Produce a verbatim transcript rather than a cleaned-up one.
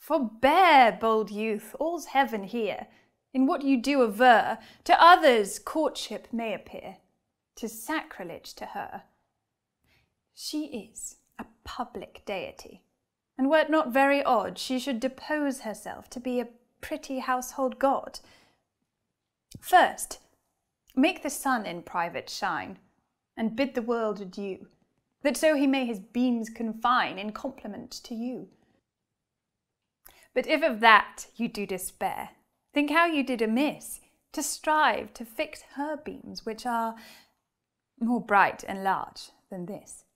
Forbear, bold youth, all's heaven here. In what you do aver, to others courtship may appear, 'tis sacrilege to her. She is a public deity, and were it not very odd she should depose herself to be a pretty household god. First, make the sun in private shine, and bid the world adieu, that so he may his beams confine in compliment to you. But if of that you do despair, think how you did amiss, to strive to fix her beams, which are more bright and large than this.